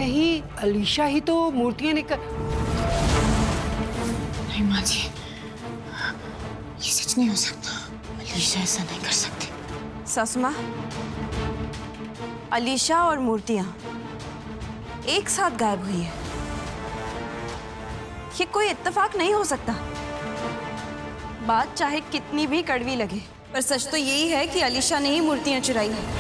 कहीं अलीशा ही तो मूर्तियां निकल। नहीं माँ जी, ये सच नहीं हो सकता। अलीशा ऐसा नहीं कर सकती। सासू माँ, अलीशा और मूर्तियां एक साथ गायब हुई है। ये कोई इत्तेफाक नहीं हो सकता। बात चाहे कितनी भी कड़वी लगे, पर सच तो यही है कि अलीशा ने ही मूर्तियां चुराई है।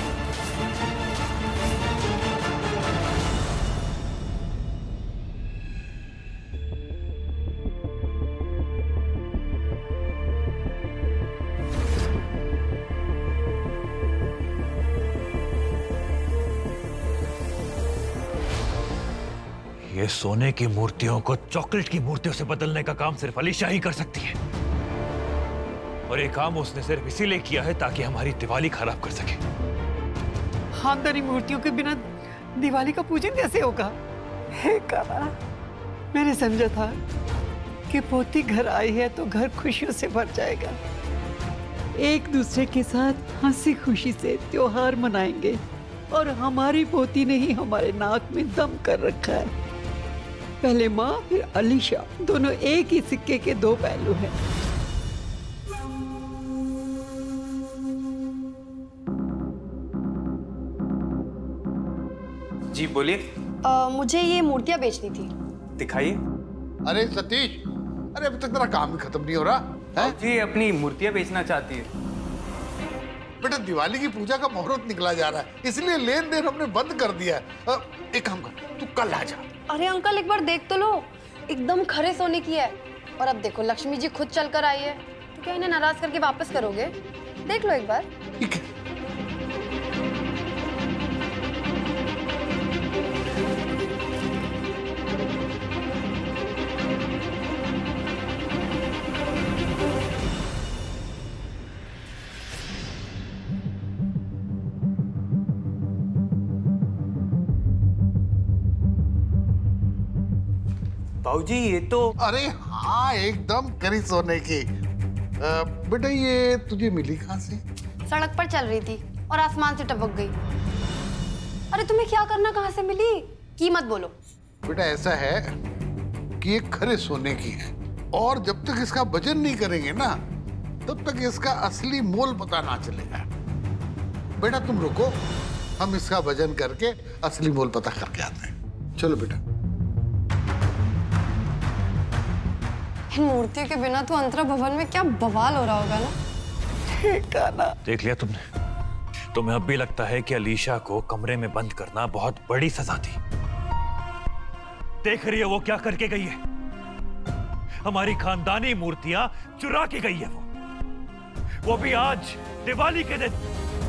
ये सोने की मूर्तियों को चॉकलेट की मूर्तियों से बदलने का काम सिर्फ अलीशा ही कर सकती है, और ये काम उसने सिर्फ इसीलिए किया है ताकि हमारी दिवाली खराब कर सके। खानदानी मूर्तियों के बिना दिवाली का पूजन कैसे होगा? हे काला, मैंने समझा था कि पोती घर आई है तो घर खुशियों से भर जाएगा। एक दूसरे के साथ हंसी खुशी से त्योहार मनाएंगे, और हमारी पोती ने ही हमारे नाक में दम कर रखा है। पहले माँ फिर अलीशा, दोनों एक ही सिक्के के दो पहलू हैं। जी बोलिए। मुझे ये मूर्तियां बेचनी थी। दिखाइए। अरे सतीश, अरे अभी तक तेरा काम ही खत्म नहीं हो रहा है? जी अपनी मूर्तियां बेचना चाहती है। बेटा दिवाली की पूजा का मुहूर्त निकला जा रहा है, इसलिए लेन देन हमने बंद कर दिया है। एक काम कर, तू कल आ जा। अरे अंकल एक बार देख तो लो, एकदम खरे सोने की है। और अब देखो लक्ष्मी जी खुद चलकर आई है, तो क्या इन्हें नाराज करके वापस करोगे? देख लो एक बार। ठीक है। बाबूजी ये तो। अरे हाँ, एकदम करी सोने की। बेटा ये तुझे मिली कहाँ से? सड़क पर चल रही थी और आसमान से टपक गई। अरे तुम्हें क्या करना, कहाँ से मिली? कीमत बोलो। बेटा ऐसा है कि ये खरे सोने की है, और जब तक इसका वजन नहीं करेंगे ना, तब तक इसका असली मोल पता ना चलेगा। बेटा तुम रुको, हम इसका वजन करके असली मोल पता करके आते हैं। चलो बेटा। इन मूर्तियों के बिना तो अंतरा भवन में क्या बवाल हो रहा होगा ना। देख लिया तुमने? तुम्हें अब भी लगता है कि अलीशा को कमरे में बंद करना बहुत बड़ी सजा थी? देख रही है वो क्या करके गई है? हमारी खानदानी मूर्तियां चुरा के गई है वो भी आज दिवाली के दिन।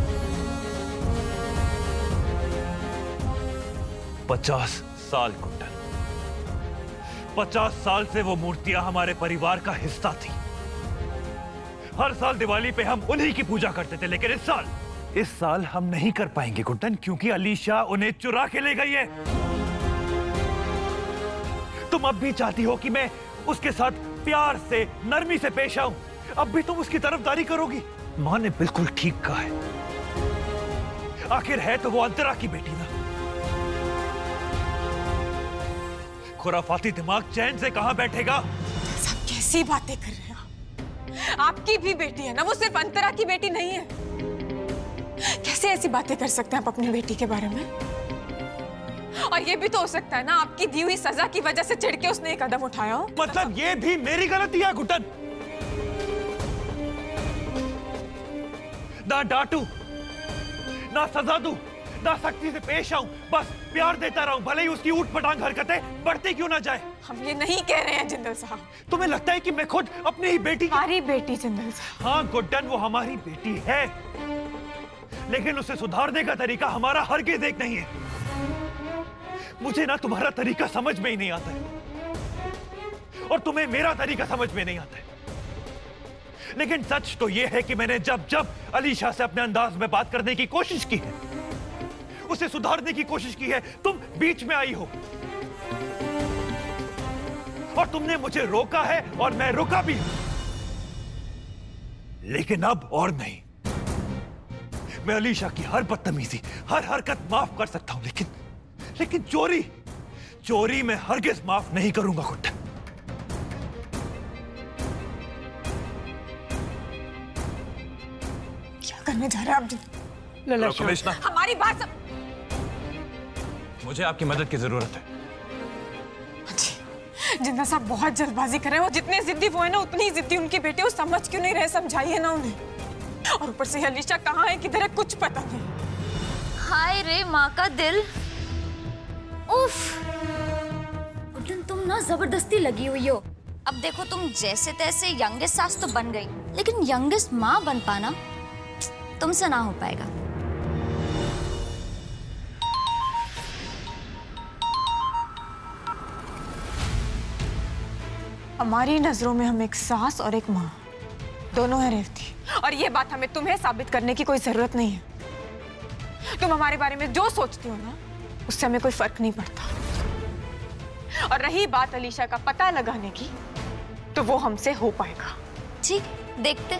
50 साल कुंडल, 50 साल से वो मूर्तियां हमारे परिवार का हिस्सा थी। हर साल दिवाली पे हम उन्हीं की पूजा करते थे, लेकिन इस साल हम नहीं कर पाएंगे कुंदन, क्योंकि अलीशा उन्हें चुरा के ले गई है। तुम अब भी चाहती हो कि मैं उसके साथ प्यार से, नरमी से पेश आऊं? अब भी तुम उसकी तरफदारी करोगी? मां ने बिल्कुल ठीक कहा है। आखिर है तो वो अंतरा की बेटी ना। खुराफाती दिमाग चैन से कहां बैठेगा? सब कैसी बातें कर रहे हो? आपकी भी बेटी है ना, वो सिर्फ अंतरा की बेटी नहीं है। कैसे ऐसी बातें कर सकते हैं आप अपनी बेटी के बारे में? और ये भी तो हो सकता है ना, आपकी दी हुई सजा की वजह से चिढ़ के उसने एक कदम उठाया हो। मतलब ये भी मेरी गलती है घुटन? ना डांटू, ना सजा दूं, ना सख्ती से पेश आऊं, बस प्यार देता रहूं, भले ही उसकी ऊट पटांग हरकतें बढ़ती क्यों ना जाए। हम ये नहीं कह रहे हैं जिंदल साहब। तुम्हें लगता है कि मैं खुद अपनी ही बेटी? हमारी बेटी जिंदल साहब। हाँ गुड्डन, वो हमारी बेटी है, लेकिन उसे सुधारने का तरीका हमारा हरगिज़ एक नहीं है। मुझे ना तुम्हारा तरीका समझ में ही नहीं आता है, और तुम्हें मेरा तरीका समझ में नहीं आता है। लेकिन सच तो यह है कि मैंने जब जब अलीशा से अपने अंदाज में बात करने की कोशिश की है, उसे सुधारने की कोशिश की है, तुम बीच में आई हो और तुमने मुझे रोका है और मैं रुका भी हूं। लेकिन अब और नहीं। मैं अलीशा की हर बदतमीजी, हर हरकत माफ कर सकता हूं, लेकिन चोरी चोरी मैं हरगिज माफ नहीं करूंगा गुड्डन। क्या करने जा रहे हैं आप? लला कमिश्नर, हमारी बात सब... मुझे आपकी मदद की जरूरत है। जिंदा साहब बहुत जल्दबाजी कर रहे हैं। वो जितने जिद्दी वो है ना, उतनी जिद्दी उनके बेटे। वो समझ क्यों नहीं रहे? समझाइए ना उन्हें। और ऊपर से अलीशा कहाँ है, किधर है, कुछ पता नहीं। हाय रे माँ का दिल। उफ, गुड्डन तुम ना जबरदस्ती लगी हुई हो। अब देखो तुम जैसे तैसे यंगेस्ट सास तो बन गई, लेकिन यंगेस्ट माँ बन पाना तुमसे ना हो पाएगा। हमारी नजरों में हम एक सास और एक माँ दोनों हैं रेवती, और ये बात हमें तुम्हें साबित करने की कोई जरूरत नहीं है। तुम हमारे बारे में जो सोचती हो ना, उससे हमें कोई फर्क नहीं पड़ता। और रही बात अलीशा का पता लगाने की, तो वो हमसे हो पाएगा। ठीक, देखते।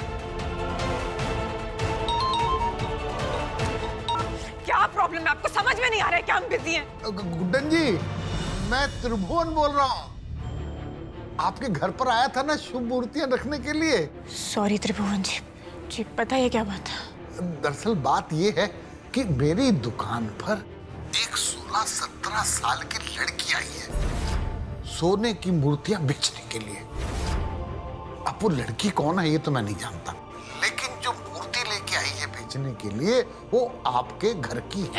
क्या प्रॉब्लम है आपको? समझ में नहीं आ रहा है क्या हम बिजी हैं? गुड्डन जी, मैं त्रिभुवन बोल रहा हूँ। आपके घर पर आया था ना शुभ मूर्तियां रखने के लिए। सॉरी त्रिभुवन जी। जी बताइए क्या बात है? दरअसल बात ये है कि मेरी दुकान पर एक 16-17 साल की लड़की आई है सोने की मूर्तियां बेचने के लिए। अब वो लड़की कौन है ये तो मैं नहीं जानता, लेकिन जो मूर्ति लेके आई है बेचने के लिए वो आपके घर की है।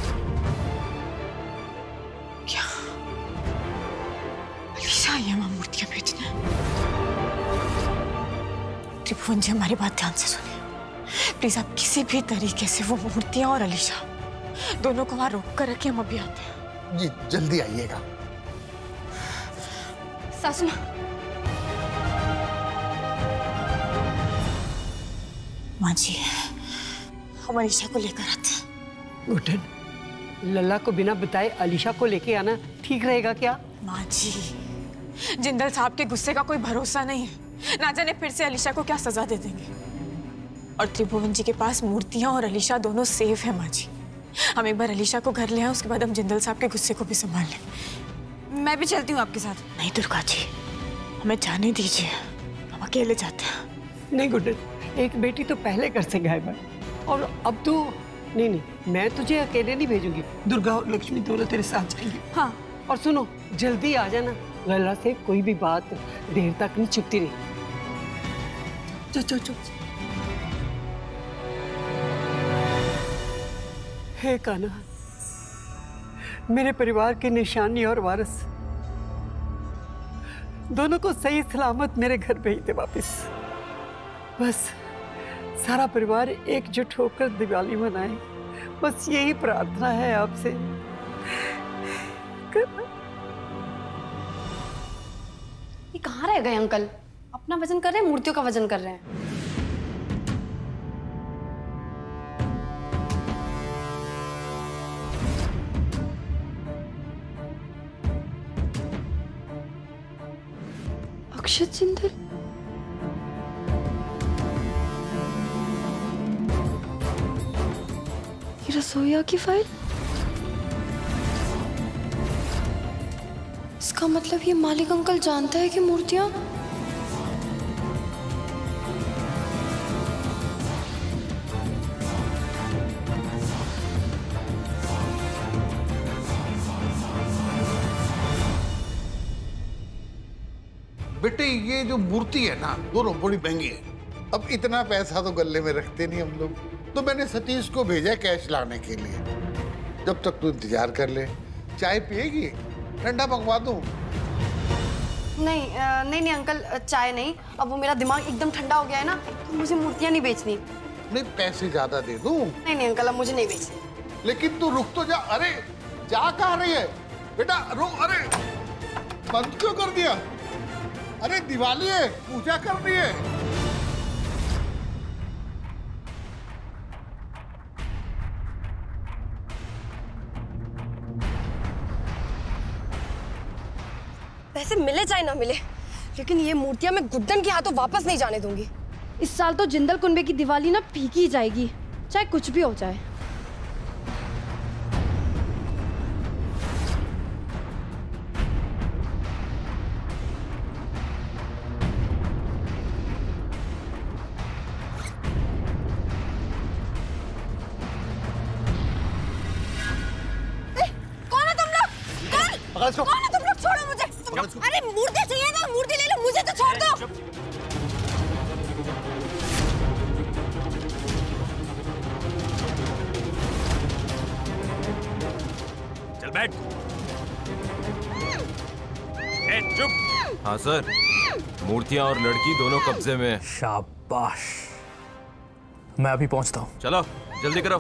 क्या अलीशा आई है वहां मूर्तियां बेचने? त्रिभुवन जी हमारी बात ध्यान से सुनिए प्लीज। आप किसी भी तरीके से वो मूर्तियां और अलीशा दोनों को वहां रोक कर रखिए। हम अभी आते हैं। जी जल्दी आइएगा। सासू माँ, माँ जी हम अलीशा को लेकर आते हैं। गुड्डन, लल्ला को बिना बताए अलीशा को लेके आना ठीक रहेगा क्या? माँ जी, जिंदल साहब के गुस्से का कोई भरोसा नहीं है। ना जाने फिर से अलीशा को क्या सजा दे देंगे। और त्रिभुवन जी के पास मूर्तियां और अलीशा दोनों सेफ है। माँ जी, हम एक बार अलीशा को घर ले आए, उसके बाद हम जिंदल साहब के गुस्से को भी संभाल लें। मैं भी चलती हूँ आपके साथ। नहीं दुर्गा जी, हमें जाने दीजिए, हम अकेले जाते हैं। नहीं गुड्डन, एक बेटी तो पहले घर से गायब है और अब तो नहीं, मैं तुझे अकेले नहीं भेजूंगी। दुर्गा और लक्ष्मी दोनों तेरे साथ जाएंगी। हाँ, और सुनो, जल्दी आ जाना। लल्ला से कोई भी बात देर तक नहीं छुपती रही। चल। हे कान्हा, मेरे परिवार के निशानी और वारिस दोनों को सही सलामत मेरे घर भेज दे वापस। बस सारा परिवार एकजुट होकर दिवाली मनाए, बस यही प्रार्थना है आपसे। ये कहाँ रह गए अंकल? अपना वजन कर रहे हैं, मूर्तियों का वजन कर रहे हैं। अक्षत जिंदल, ये रसोइया की फाइल। इसका मतलब ये मालिक अंकल जानता है कि मूर्तियां बेटे ये जो मूर्ति है ना दोनों बड़ी महंगी है। अब इतना पैसा तो गले में रखते नहीं हम लोग, तो मैंने सतीश को भेजा कैश लाने के लिए। जब तक तू इंतजार कर ले। चाय पिएगी? ठंडा मंगवा दूं? नहीं अंकल, चाय नहीं। अब वो मेरा दिमाग एकदम ठंडा हो गया है ना, तो मुझे मूर्तियां नहीं बेचनी। नहीं पैसे ज्यादा दे दूं? नहीं अंकल, अब मुझे नहीं बेचनी। लेकिन तू रुक तो जा। अरे जा कहाँ रही है बेटा? रुक। अरे बंद क्यों कर दिया? अरे दिवाली है, पूजा करनी है। पैसे मिले चाहे ना मिले, लेकिन ये मूर्तियां मैं गुड्डन के हाथों वापस नहीं जाने दूंगी। इस साल तो जिंदल कुनबे की दिवाली ना फीकी ही जाएगी, चाहे कुछ भी हो जाए। पकड़ इसको। कौन है तुम लोग? छोड़ो मुझे। अरे मूर्ति चाहिए ना, मूर्ति ले लो, मुझे तो छोड़ दो। चल बैठ। चुप। हाँ सर, मूर्तियां और लड़की दोनों कब्जे में है। शाबाश, मैं अभी पहुंचता हूं। चलो जल्दी करो।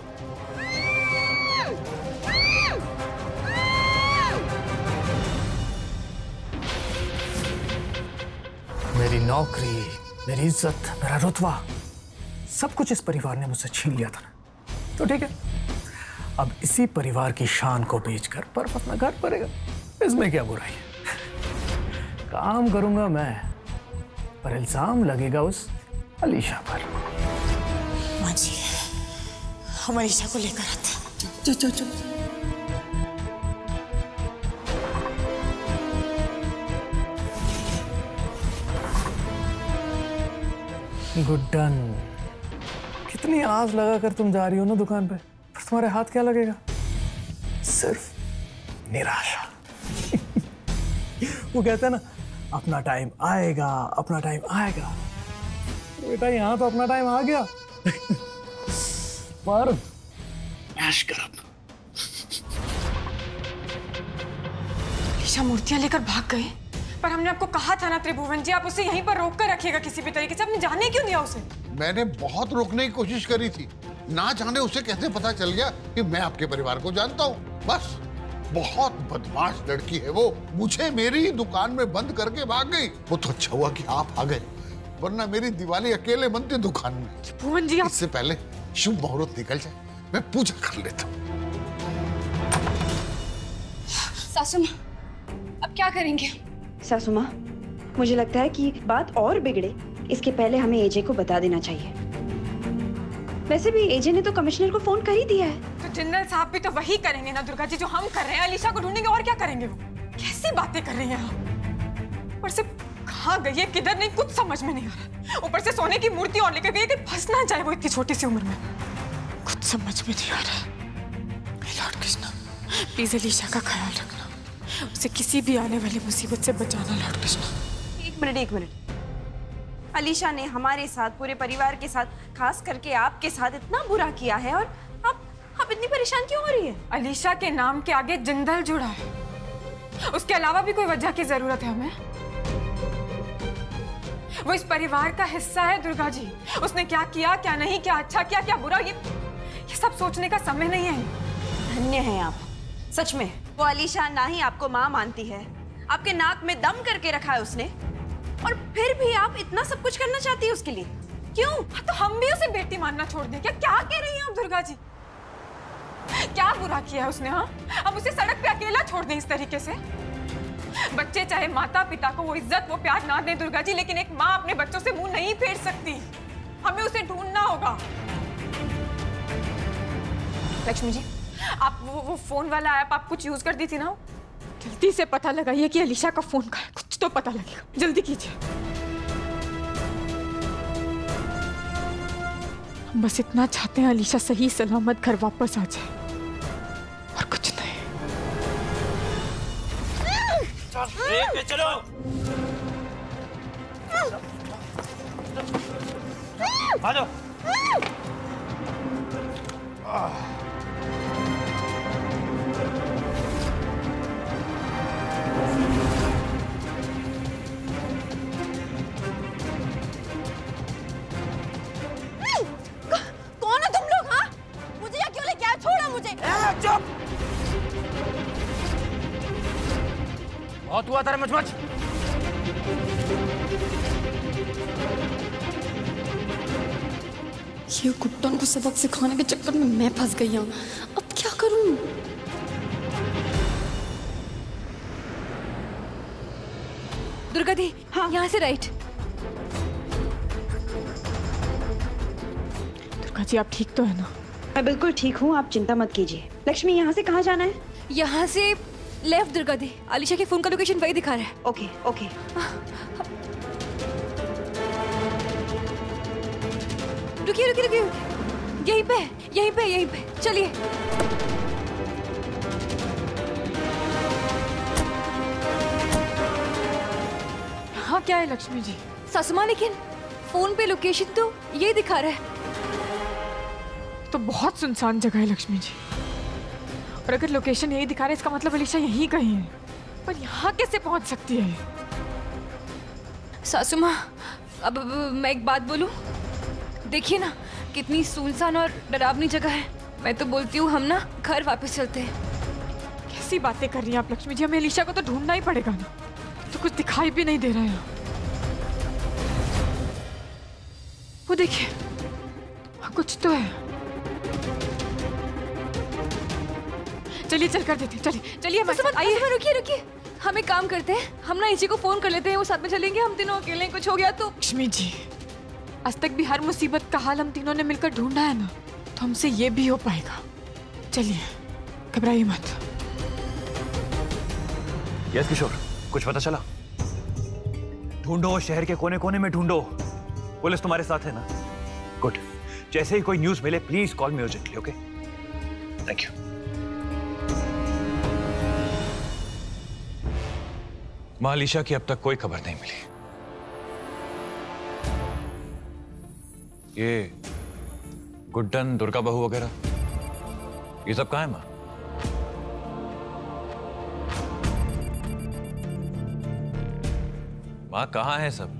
मेरी नौकरी, मेरी इज्जत, मेरा रुतबा, सब कुछ इस परिवार ने मुझसे छीन लिया था ना, तो ठीक है, अब इसी परिवार की शान को बेचकर पर्व अपना घर भरेगा। इसमें क्या बुराई है? काम करूंगा मैं, पर इल्जाम लगेगा उस अलीशा पर। माँ जी, हम अलीशा को लेकर आते हैं। चलो। गुड्डन, कितनी आस लगाकर तुम जा रही हो ना दुकान पे, पर तुम्हारे हाथ क्या लगेगा? सिर्फ निराशा। वो कहते हैं ना, अपना टाइम आएगा, अपना टाइम आएगा। बेटा यहाँ तो अपना टाइम आ गया। पर ऐश कर अब। अलीशा मूर्तियां लेकर भाग गए, पर हमने आपको कहा था ना त्रिभुवन जी, आप उसे यहीं पर रोक कर रखिएगा किसी भी तरीके से। आपने जाने क्यों दिया उसे? मैंने बहुत रोकने की कोशिश करी थी, ना जाने उसे कैसे पता चल गया कि मैं आपके परिवार को जानता हूँ। बस, बहुत बदमाश लड़की है वो, मुझे मेरी ही दुकान में बंद करके भाग गई। वो तो अच्छा हुआ कि आप आ गए, वरना मेरी दिवाली अकेले बनती दुकान में। त्रिभुवन जी, इससे पहले शुभ मुहूर्त निकल जाए, मैं पूजा कर लेता हूँ। सासू माँ, अब क्या करेंगे? सासू माँ, मुझे लगता है कि बात और बिगड़े इसके पहले हमें एजे को बता देना चाहिए। वैसे भी एजे ने तो कमिश्नर को फोन कर ही दिया है। तो जनरल साहब भी तो वही करेंगे ना दुर्गा जी जो हम कर रहे हैं। अलीशा को ढूंढेंगे, और क्या करेंगे? वो कैसी बातें कर रही हैं आप? ऊपर से कहाँ गई है, किधर नहीं, कुछ समझ में नहीं आ रहा। ऊपर से सोने की मूर्ति और लेकर गई है कि फंस ना जाए वो इतनी छोटी सी उम्र में। कुछ समझ में नहीं आ रहा। लॉर्ड कृष्णा, प्लीज अलीशा का ख्याल रखना, उसे किसी भी आने वाली मुसीबत से बचाना। लॉर्ड कृष्णा, एक मिनट। अलीशा ने हमारे साथ, पूरे परिवार के साथ, खास करके आपके साथ इतना बुरा किया है, और आप इतनी परेशान क्यों हो रही है? अलीशा के नाम के आगे जिंदल जुड़ा है, उसके अलावा भी कोई वजह की जरूरत है हमें? वो इस परिवार का हिस्सा है दुर्गा जी। उसने क्या किया, क्या नहीं किया, अच्छा किया, क्या बुरा, ये सब सोचने का समय नहीं है। धन्य हैं आप, सच में। वो अलीशा ना ही आपको माँ मानती है, आपके नाक में दम करके रखा है उसने, और फिर भी आप इतना सब कुछ करना चाहती है उसके लिए। क्यों? तो हम भी उसे बेटी मानना छोड़ दें क्या? क्या कह रही हैं आप दुर्गा जी? क्या बुरा किया है उसने? हाँ, हम उसे सड़क पे अकेला छोड़ दें इस तरीके से? बच्चे चाहे माता पिता को वो इज्जत, वो प्यार ना दें दुर्गा जी, लेकिन एक माँ अपने बच्चों से मुंह नहीं फेर सकती। हमें उसे ढूंढना होगा। लक्ष्मी जी, आप वो फोन वाला ऐप आप कुछ यूज कर दी थी ना, जल्दी से पता लगाइए कि अलीशा का फोन का है, कुछ तो पता लगेगा, जल्दी कीजिए। हम बस इतना चाहते हैं अलीशा सही सलामत घर वापस आ जाए, और कुछ नहीं। चलो आ जाओ। कौन है तुम लोग? हाँ, मुझे यहाँ क्यों लेके आए? छोड़ो मुझे। चुप! बहुत हुआ तेरे मचमच। ये गुड्डन को सबक सिखाने के चक्कर में मैं फंस गई हूँ। अब क्या करूं? दुर्गा दी, हाँ, यहाँ से राइट। दुर्गा जी, आप ठीक तो है ना? मैं बिल्कुल ठीक हूँ, आप चिंता मत कीजिए। लक्ष्मी, यहाँ से कहाँ जाना है? यहाँ से लेफ्ट दुर्गा दी। अलीशा के फोन का लोकेशन वही दिखा रहा है। Okay okay. रुकिए रुकिए रुकिए, यहीं पे चलिए। क्या है लक्ष्मी जी? सासू माँ, लेकिन फोन पे लोकेशन तो ये दिखा रहा है। तो बहुत सुनसान जगह है लक्ष्मी जी, और अगर लोकेशन यही दिखा रहा है इसका मतलब अलीशा यहीं कहीं है। पर यहाँ कैसे पहुंच सकती है? सासू माँ, अब मैं एक बात बोलूं? देखिए ना कितनी सुनसान और डरावनी जगह है। मैं तो बोलती हूँ हम ना घर वापस चलते हैं। कैसी बातें कर रही हैं आप लक्ष्मी जी? हमें अलीशा को तो ढूंढना ही पड़ेगा ना, तो कुछ दिखाई भी नहीं दे रहा है। वो देखिए, कुछ तो है। चलिए चल कर देते, चलिए चलिए। आइए, रुकिए रुकिए, हम एक काम करते हैं, हम ना एजे को फोन कर लेते हैं, वो साथ में चलेंगे। हम तीनों अकेले हैं, कुछ हो गया तो। लक्ष्मी जी, आज तक भी हर मुसीबत का हाल हम तीनों ने मिलकर ढूंढा है ना, तो हमसे ये भी हो पाएगा। चलिए, घबराइए मत। यस किशोर, कुछ पता चला? ढूंढो, शहर के कोने कोने में ढूंढो। पुलिस तुम्हारे साथ है ना? गुड। जैसे ही कोई न्यूज़ मिले please call me urgently, okay? Thank you. मां अलीशा की अब तक कोई खबर नहीं मिली। ये गुड्डन, दुर्गा बहू वगैरह, ये सब कहाँ है मां? मां कहाँ है सब?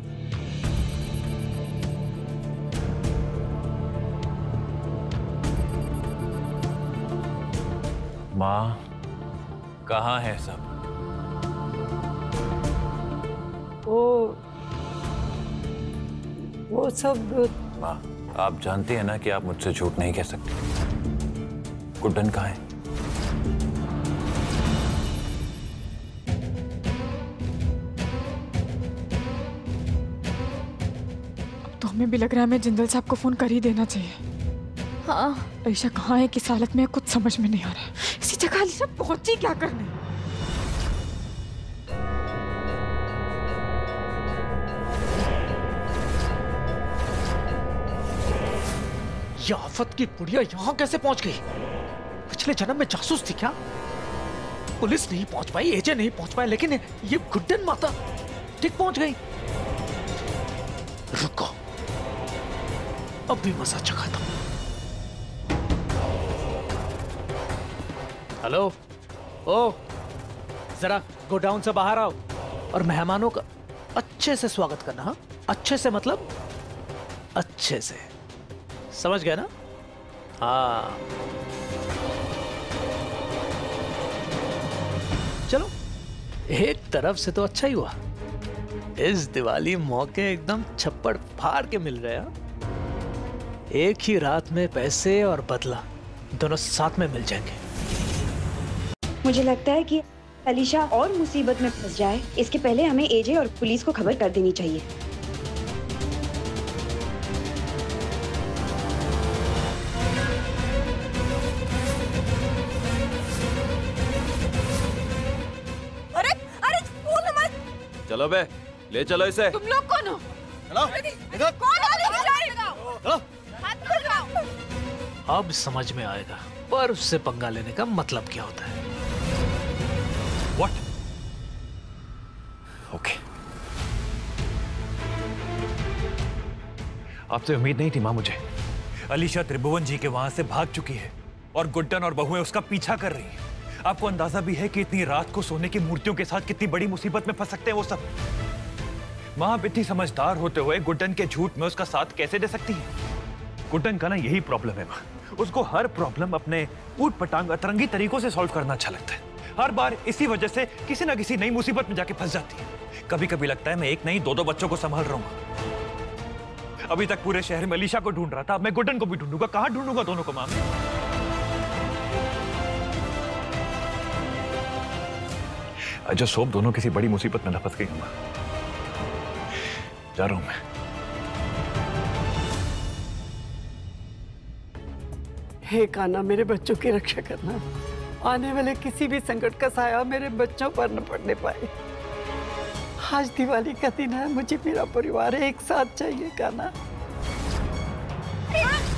मां कहाँ है सब? वो सब। मां, आप जानती हैं ना कि आप मुझसे झूठ नहीं कह सकती। गुड्डन कहाँ है? अब तो हमें भी लग रहा है हमें जिंदल साहब को फोन कर ही देना चाहिए। हाँ, अलीशा कहाँ है, किस हालत में है, कुछ समझ में नहीं आ रहा है। इसी जगह अलीशा पहुंची क्या करने? ये आफत की बुढ़िया यहाँ कैसे पहुंच गई? पिछले जन्म में जासूस थी क्या? पुलिस नहीं पहुंच पाई, एजे नहीं पहुंच पाए, लेकिन ये गुड्डन माता ठीक पहुंच गई। रुको, अब भी मजा चखाता हूं। हेलो, ओ जरा गोडाउन से बाहर आओ और मेहमानों का अच्छे से स्वागत करना। हाँ, अच्छे से मतलब अच्छे से, समझ गए ना? हाँ, चलो, एक तरफ से तो अच्छा ही हुआ। इस दिवाली मौके एकदम छप्पड़ फाड़ के मिल रहे हैं। एक ही रात में पैसे और बदला दोनों साथ में मिल जाएंगे। मुझे लगता है कि अलीशा और मुसीबत में फंस जाए इसके पहले हमें एजे और पुलिस को खबर कर देनी चाहिए। चलो बे, ले चलो इसे। तुम लोग कौन हो? अब समझ में आएगा पर उससे पंगा लेने का मतलब क्या होता है। What? ओके। आपसे उम्मीद नहीं थी मां मुझे। अलीशा त्रिभुवन जी के वहां से भाग चुकी है और गुड्डन और बहुएं उसका पीछा कर रही हैं। आपको अंदाजा भी है कि इतनी रात को सोने की मूर्तियों के साथ कितनी बड़ी मुसीबत में फंस सकते हैं वो सब। मां आप इतनी समझदार होते हुए गुड्डन के झूठ में उसका साथ कैसे दे सकती है? गुड्डन का ना यही प्रॉब्लम है मां, उसको हर प्रॉब्लम अपने ऊट पटांग अतरंगी तरीकों से सॉल्व करना अच्छा लगता है। हर बार इसी वजह से किसी ना किसी नई मुसीबत में जाके फंस जाती है। कभी कभी लगता है मैं एक नहीं दो बच्चों को संभाल रहा हूं। अभी तक पूरे शहर में अलीशा को ढूंढ रहा था, अब मैं गुड्डन को भी ढूंढूंगा। कहां ढूंढूंगा दोनों को मां? अजय सोप दोनों किसी बड़ी मुसीबत में न फंस गई हूं। जा रहा हूं मैं। हे कान्हा, मेरे बच्चों की रक्षा करना। आने वाले किसी भी संकट का साया मेरे बच्चों पर न पड़ने पाए। आज दिवाली का दिन है, मुझे मेरा परिवार एक साथ चाहिए कान्हा।